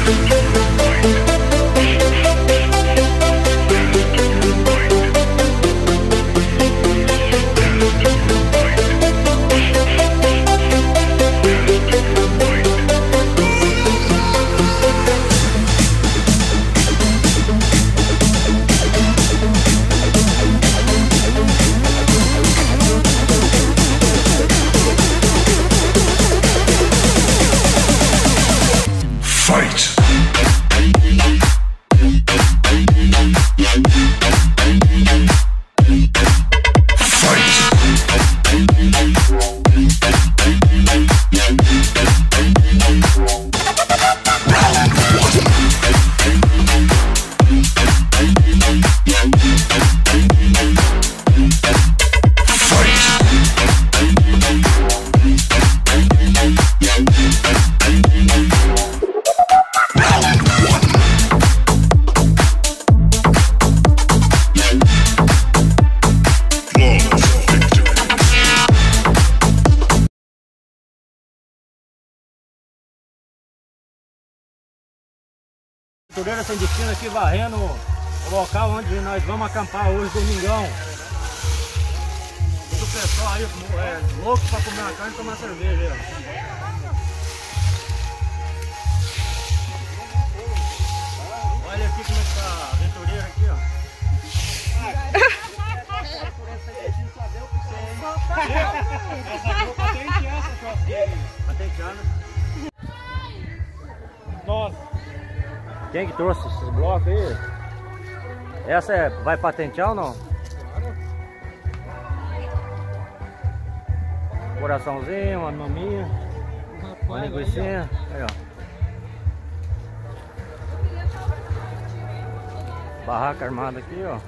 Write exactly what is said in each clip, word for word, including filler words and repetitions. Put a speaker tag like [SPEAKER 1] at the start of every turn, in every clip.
[SPEAKER 1] Aventureiro Sem Destino aqui varrendo o local onde nós vamos acampar hoje, domingão. Todo o pessoal aí é, louco pra comer uma carne e tomar cerveja aí, ó. Olha aqui como é que tá a aventureira aqui, ó. Essa aqui eu patentear essa churrasqueira aí. Patentear, né? Nossa! Quem que trouxe esses blocos aí? Essa é, vai patentear ou não? Claro. Coraçãozinho, uma maminha, uma linguicinha. Aí, ó. Barraca armada aqui, ó.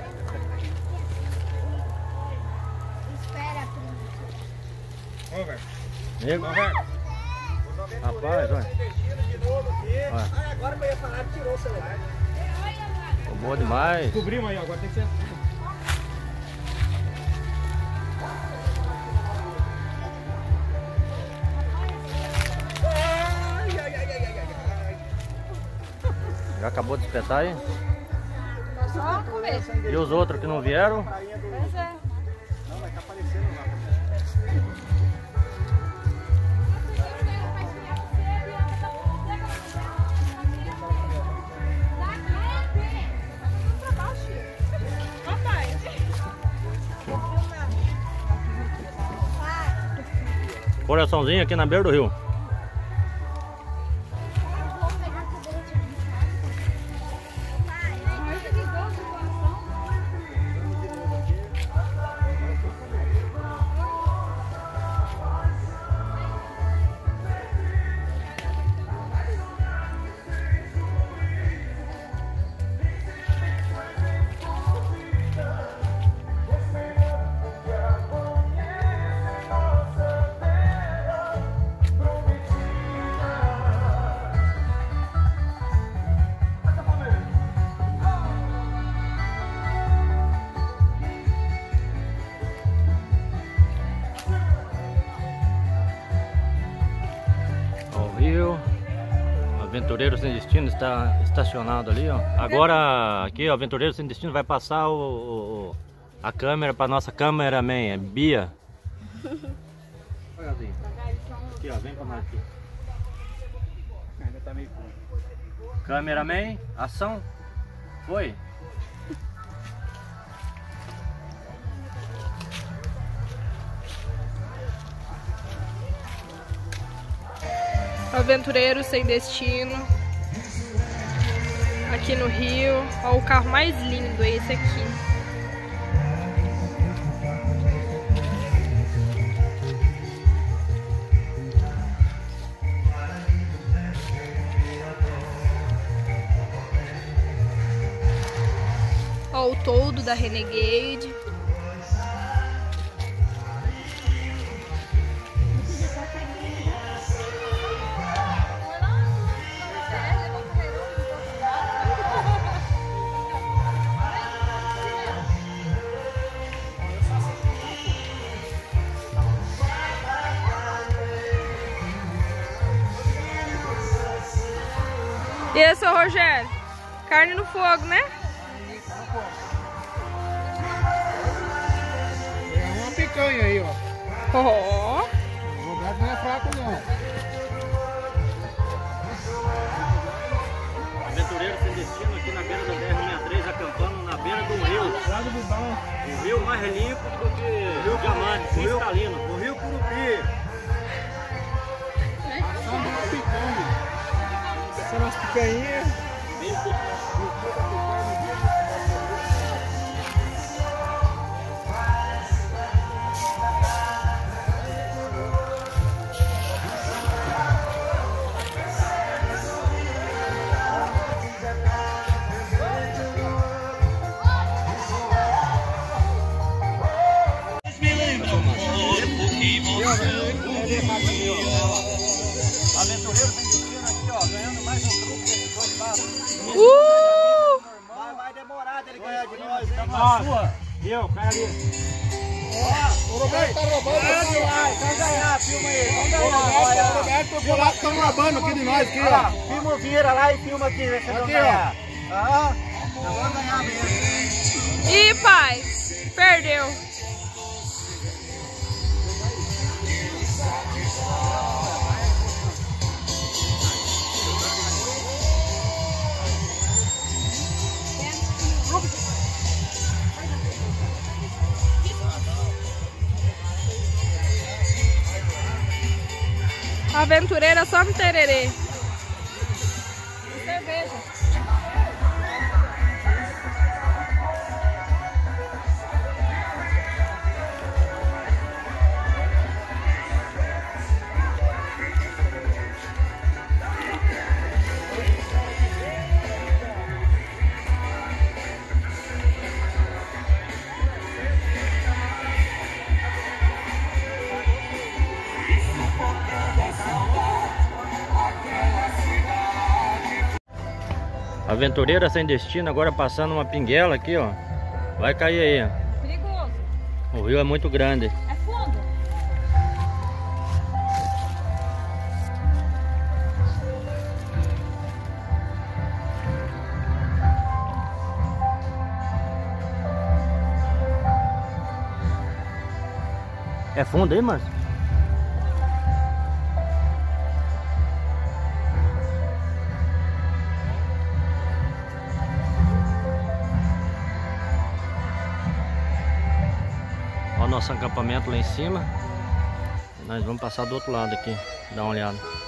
[SPEAKER 2] Espera, primo.
[SPEAKER 3] Ô, velho.
[SPEAKER 1] Nego.
[SPEAKER 3] Ô, velho.
[SPEAKER 1] Rapaz, olha.
[SPEAKER 3] Ah, agora que eu ia falar, tirou o celular.
[SPEAKER 1] Tô boa demais.
[SPEAKER 3] Descobrimos aí, agora tem que ser. Ai, ai, ai, ai, ai, ai.
[SPEAKER 1] Já acabou de espetar aí?
[SPEAKER 2] Só comer.
[SPEAKER 1] E os outros que não vieram?
[SPEAKER 2] Pois é.
[SPEAKER 3] Não, vai estar aparecendo lá.
[SPEAKER 1] Coraçãozinho aqui na beira do rio. Aventureiro Sem Destino está estacionado ali, ó. Agora aqui, ó, Aventureiro Sem Destino vai passar o, o a câmera para nossa cameraman, é Bia. Olha assim. Aqui, ó, vem para nós aqui.
[SPEAKER 3] Ainda tá meio fundo.
[SPEAKER 1] Cameraman, ação. Foi.
[SPEAKER 4] Aventureiro Sem Destino, aqui no Rio. Ó, o carro mais lindo é esse aqui. Ó, o toldo da Renegade. E aí, seu Rogério? Carne no fogo, né?
[SPEAKER 3] É uma picanha aí, ó.
[SPEAKER 4] Ó.
[SPEAKER 3] O Roberto não é fraco, não.
[SPEAKER 1] Aventureiro sem destino aqui na beira da B R sessenta e três, acampando na beira do rio.
[SPEAKER 3] Lado do bom.
[SPEAKER 1] O rio mais limpo do que o Diamante, cristalino.
[SPEAKER 3] O Rio Curupi. Assando uma picanha. Assando umas picanhas. Aventureiro sem destino aqui, ó, ganhando mais um truque desses dois passos.
[SPEAKER 4] Uh!
[SPEAKER 3] Vai, vai demorar dele ganhar de nós, hein?
[SPEAKER 1] Na sua. Viu? Cara ali.
[SPEAKER 3] Ó, o Roberto tá roubando aqui, ó. Vamos ganhar, filma aí. Vamos ganhar. O Roberto e o Polaco estão roubando aqui de nós, aqui, ó. Filma o Vira lá e filma aqui, vê se vocês vão ganhar. Aham. Nós vamos ganhar mesmo.
[SPEAKER 4] Ih, pai, perdeu. Aventureira só no tererê.
[SPEAKER 2] Cerveja.
[SPEAKER 1] Aventureira sem destino, agora passando uma pinguela aqui, ó. Vai cair aí, ó.
[SPEAKER 2] Perigoso.
[SPEAKER 1] O rio é muito grande.
[SPEAKER 2] É fundo.
[SPEAKER 1] É fundo aí, Márcio? Olha o nosso acampamento lá em cima. Nós vamos passar do outro lado aqui, dar uma olhada.